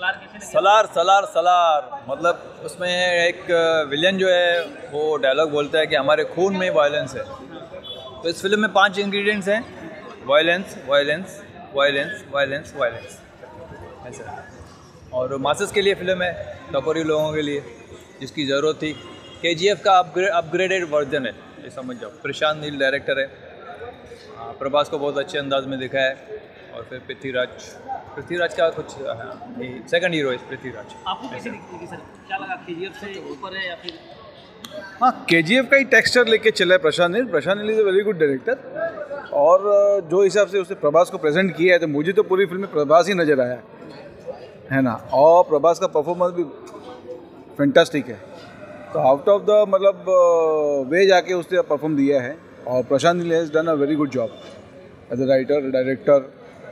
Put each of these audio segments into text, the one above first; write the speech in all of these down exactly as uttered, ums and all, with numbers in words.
सलार सलार सलार मतलब उसमें एक विलेन जो है वो डायलॉग बोलता है कि हमारे खून में वायलेंस है। तो इस फिल्म में पांच इंग्रेडिएंट्स हैं, violence violence violence violence violence ऐसा। और मासेस के लिए फिल्म है, टपोरी लोगों के लिए जिसकी ज़रूरत थी। केजीएफ का अपग्रेड अपग्रेडेड वर्जन है, ये समझ जाओ। प्रशांत नील डायरेक्टर है, प्रभास को बहुत अच्छे अंदाज में दिखा है। और फिर पृथ्वीराज पृथ्वीराज का कुछ सेकंड हीरो है पृथ्वीराज। आपको कैसे लगी सर, क्या लगा केजीएफ से ऊपर है या फिर? हाँ, केजीएफ का ही टेक्सचर लेके चला है Prashanth Neel. Prashanth Neel is a very good director. और जो हिसाब से उसने प्रभास को प्रेजेंट किया है तो मुझे तो पूरी फिल्म में प्रभास ही नज़र आया है ना। और प्रभास का परफॉर्मेंस भी फैंटास्टिक है। तो आउट ऑफ द मतलब वे जाके उसने परफॉर्म दिया है। और Prashanth Neel has done a very good job as a writer director.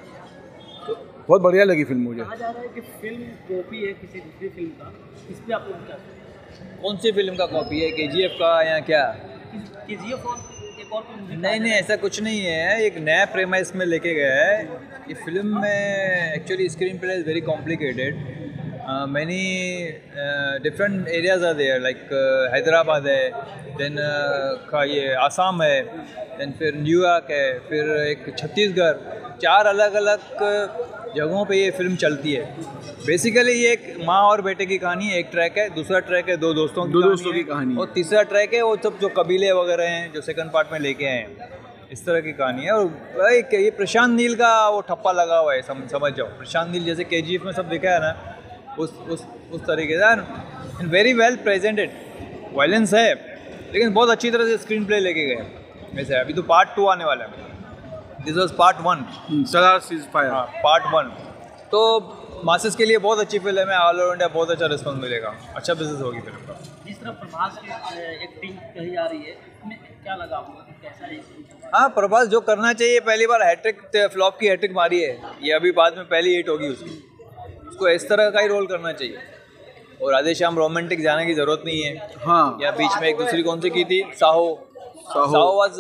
बहुत बढ़िया लगी फिल्म मुझे। कहा जा रहा है कि फिल्म कॉपी है किसी दूसरी फिल्म का, इस पे आप लोग क्या? कौन सी फिल्म का कॉपी है, केजीएफ का या क्या? केजीएफ और एक और नहीं नहीं ऐसा कुछ नहीं है, एक नया प्रेमाइस में लेके गया है। ये फिल्म में actually screenplay is very complicated. Many different areas are there, like Hyderabad है, देन का ये आसाम है, देन फिर न्यूयॉर्क है, फिर एक छत्तीसगढ़। चार अलग अलग जगहों पे ये फिल्म चलती है। बेसिकली ये एक माँ और बेटे की कहानी है, एक ट्रैक है। दूसरा ट्रैक है दो दोस्तों की दो दोस्तों की कहानी। और तीसरा ट्रैक है वो सब जो कबीले वगैरह हैं जो सेकंड पार्ट में लेके आए हैं, इस तरह की कहानी है। और एक ये प्रशांत नील का वो ठप्पा लगा हुआ है, सम, समझ जाओ। प्रशांत नील जैसे केजीएफ में सब दिखा है ना, उस उस उस तरीके से वेरी वेल प्रेजेंटेड। वायलेंस है लेकिन बहुत अच्छी तरह से स्क्रीन प्ले लेके गए वैसे। अभी तो पार्ट टू आने वाला है। This was part one, Salaar ceasefire. हाँ, पार्ट वन। तो मासेस के लिए बहुत अच्छी फिल्म है। ऑल ओवर इंडिया बहुत अच्छा रिस्पॉन्स मिलेगा, अच्छा बिजनेस होगी फिल्म का। जिस तरह प्रभास की एक्टिंग कही जा रही है, इसमें क्या लगा आपको, कैसा है? हाँ, प्रभास जो करना चाहिए, पहली बार हैट्रिक फ्लॉप की हैट्रिक मारी है ये, अभी बाद में पहली हिट होगी उसकी। उसको इस तरह का ही रोल करना चाहिए। और राधेश्याम रोमांटिक जाने की जरूरत नहीं है। हाँ, या बीच में एक दूसरी कौन सी की थी, साहो साहो वाज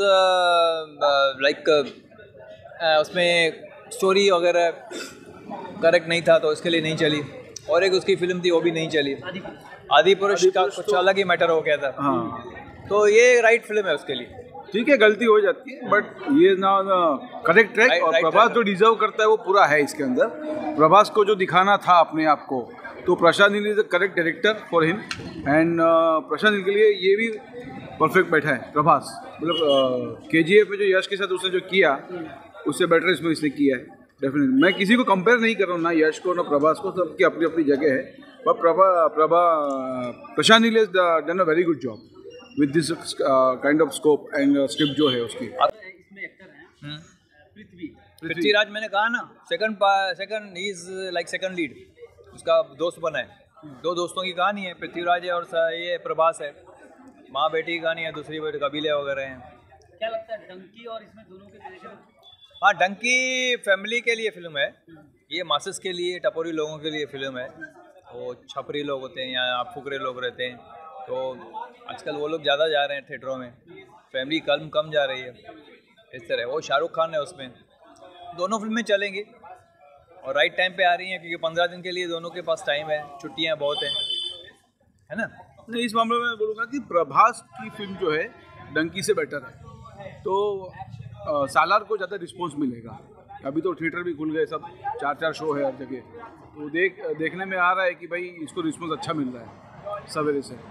लाइक उसमें स्टोरी वगैरह करेक्ट नहीं था तो इसके लिए नहीं चली। और एक उसकी फिल्म थी वो भी नहीं चली, आदि पुरुष का कुछ अलग ही मैटर हो गया था। हाँ, तो ये राइट फिल्म है उसके लिए। ठीक है, गलती हो जाती है बट ये ना करेक्ट ट्रैक। right, और right प्रभास जो डिजर्व करता है वो पूरा है इसके अंदर। प्रभास को जो दिखाना था अपने आप को, तो Prashanth Neel is the correct director for him. And Prashanth Neel के लिए ये भी परफेक्ट बैठा है प्रभास। मतलब केजीएफ में जो यश के साथ उसने जो किया उससे बेटर इसमें इसने किया है डेफिनेटली। मैं किसी को कंपेयर नहीं कर रहा हूँ, ना यश को ना प्रभास को, सबकी अपनी अपनी जगह है। पर प्रभा प्रभा Prashanth Neel is done a very good job with this kind of scope and script जो है उसकी। इसमें एक्टर हैं पृथ्वी पृथ्वीराज, मैंने कहा ना second second he is like second lead, उसका दोस्त बना है। दो दोस्तों की कहानी है, पृथ्वीराज है और ये प्रभास है। माँ बेटी की कहानी है, दूसरी कबीले वगैरह हैं। क्या लगता है डंकी और इसमें दोनों के रिलेशन? हाँ, डंकी फैमिली के लिए फिल्म है, ये मासेस के लिए, टपोरी लोगों के लिए फिल्म है। वो छपरी लोग होते हैं या फुकरे लोग रहते हैं, तो आजकल वो लोग ज़्यादा जा रहे हैं थिएटरों में, फैमिली कम कम जा रही है इस तरह। वो शाहरुख खान है उसमें। दोनों फिल्में चलेंगी और राइट टाइम पे आ रही हैं क्योंकि पंद्रह दिन के लिए दोनों के पास टाइम है, छुट्टियाँ बहुत हैं, है ना। नहीं, इस मामले में बोलूँगा कि प्रभास की फिल्म जो है डंकी से बेटर है। तो आ, सालार को ज़्यादा रिस्पॉन्स मिलेगा। अभी तो थिएटर भी खुल गए, सब चार चार शो है हर जगह, तो देख देखने में आ रहा है कि भाई इसको रिस्पॉन्स अच्छा मिल रहा है सवेरे से।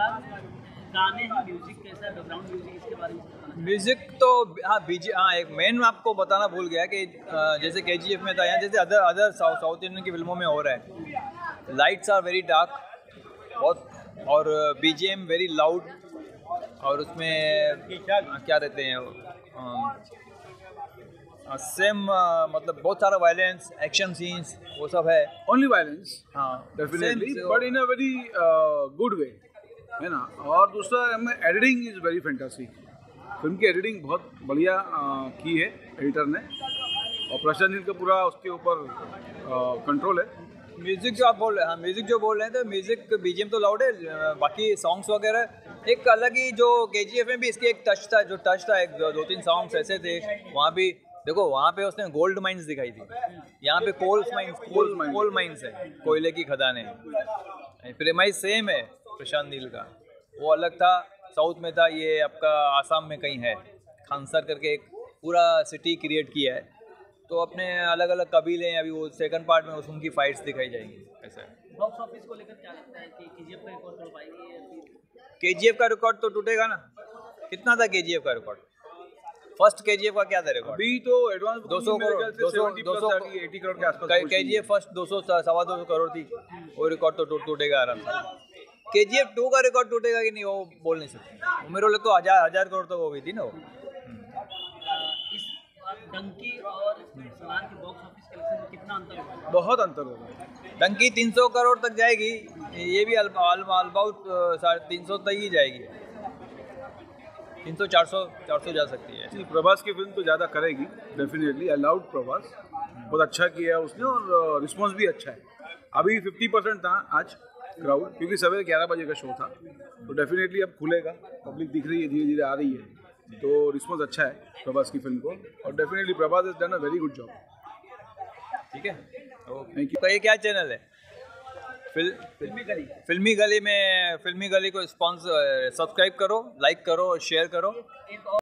गाने हैं, म्यूजिक कैसा है, बैकग्राउंड म्यूजिक, इसके बारे में? म्यूजिक तो हाँ बीजी हाँ एक मेन आपको बताना भूल गया कि जैसे केजीएफ में था, यहाँ जैसे अदर अदर साउथ इंडियन की फिल्मों में हो रहा है। लाइट्स आर वेरी डार्क बहुत, और बीजीएम वेरी लाउड, और उसमें क्या क्या रहते हैं सेम मतलब बहुत सारा वायलेंस, एक्शन सीन्स, वो सब है। ओनली वायलेंस, हाँ definitely, but in a very good way, है ना। और दूसरा हमें editing is very fantastic. Film की एडिटिंग बहुत बढ़िया uh, की है एडिटर ने, और प्रशांत नील का पूरा उसके ऊपर कंट्रोल है। म्यूजिक जो आप बोल रहे हैं, हाँ म्यूजिक जो बोल रहे हैं, तो म्यूजिक बीजीएम तो लाउड है, बाकी सॉन्ग्स वगैरह एक अलग ही, जो केजीएफ में भी इसके एक टच था, जो टच था एक दो तीन सॉन्ग्स ऐसे थे। वहाँ भी देखो, वहाँ पे उसने गोल्ड माइंस दिखाई थी, यहाँ पे कोल माइंस कोल कोल माइंस है, कोयले की खदानें हैं। प्रेमाइज सेम है प्रशांत नील का, वो अलग था, साउथ में था, ये आपका आसाम में कहीं है। खानसर करके एक पूरा सिटी क्रिएट किया है, तो अपने अलग अलग कबीले हैं। अभी वो सेकंड पार्ट में उनकी फाइट्स दिखाई जाएंगी। ऐसा है। बॉक्स ऑफिस को लेकर क्या लगता है कि केजीएफ का रिकॉर्ड तोड़ पाएगी या फिर? केजीएफ का रिकॉर्ड तो टूटेगा ना। कितना था केजीएफ का रिकॉर्ड? फर्स्ट केजीएफ का क्या था रिकॉर्ड? अभी तो एडवांस दो सौ करोड़, दो सौ अस्सी करोड़ के आसपास। केजीएफ फर्स्ट दो सौ सवा दो सौ करोड़ थी, वो रिकॉर्ड तो टूट टूटेगा आराम से। केजीएफ टू का रिकॉर्ड टूटेगा कि नहीं वो बोल नहीं सकते। वो मेरे लिए तो हजार हजार करोड़ तक हो गई थी ना वो। इस बार डंकी और सलार के बॉक्स ऑफिस कलेक्शन में कितना अंतर होगा? बहुत अंतर होगा। डंकी तीन सौ करोड़ तक जाएगी, ये भी अबाउट साढ़े तीन सौ तक ही जाएगी। तीन सौ चार सौ चार सौ जा सकती है। जी, प्रभास की फिल्म तो ज़्यादा करेगी डेफिनेटली। अलाउड प्रभास बहुत अच्छा किया है उसने, और रिस्पांस भी अच्छा है। अभी फिफ्टी परसेंट था आज क्राउड, क्योंकि सवेरे ग्यारह बजे का शो था, तो डेफिनेटली अब खुलेगा। पब्लिक दिख रही है, धीरे धीरे आ रही है, तो रिस्पांस अच्छा है प्रभास की फिल्म को, और definitely Prabhas has done a very good job. ठीक है, थैंक यू। तो ये क्या चैनल है? फिल, फिल्मी गली। फिल्मी गली में फिल्मी गली को स्पॉन्सर सब्सक्राइब करो, लाइक करो और शेयर करो। एक और